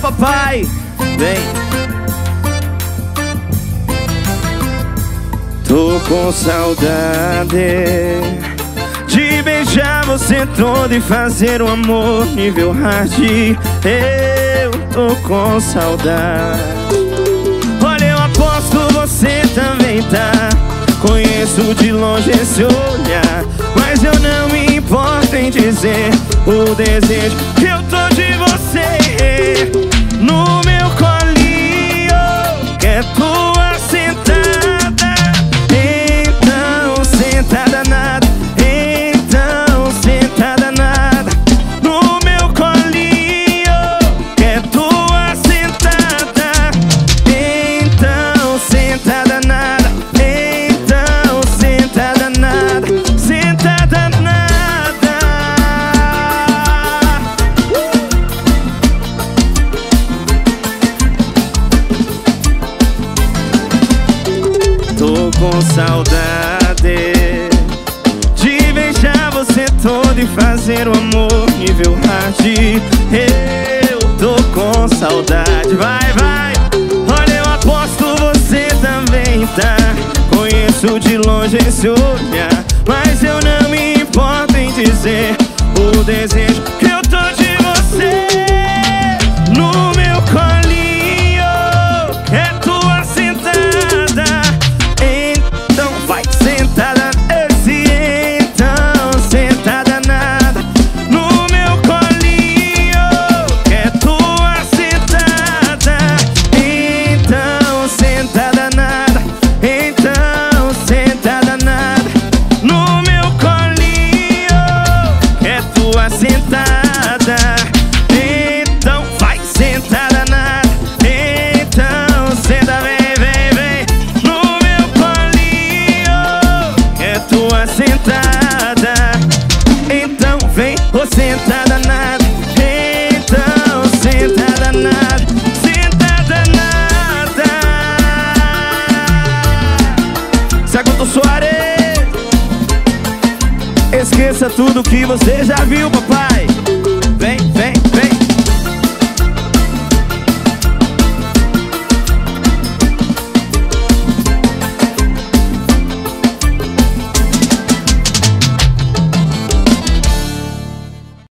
papai. Vem. Tô com saudade de beijar você todo e fazer um amor nível hard. Eu tô com saudade. Olha, eu aposto você também tá. Conheço de longe esse olhar, mas eu não me importo em dizer o desejo que eu tô de você. No meu colinho, que é tua sentada. Então sentada nada, então sentada nada. No meu colinho, que é tua sentada. Então sentada nada, então sentada nada, sentada nada. Tô com saudade de beijar você todo e fazer o amor nível hard. Eu tô com saudade. Vai, vai. Olha, eu aposto você também tá. Conheço de longe esse olhar, mas eu não me importo em dizer o desejo que eu tô de você. No meu colinho, que é tua sentada. Então vai sentada, esse então sentada nada. No meu colinho, que é tua sentada. Então sentada nada, então sentada nada. No meu colinho, que é tua sentada. Então vai sentada nada, então senta, vem, vem, vem. No meu colinho, que é tua sentada. Então vem, ô sentada nada, então sentada nada, sentada nada. Saguto Soares, esqueça tudo que você já viu, papai.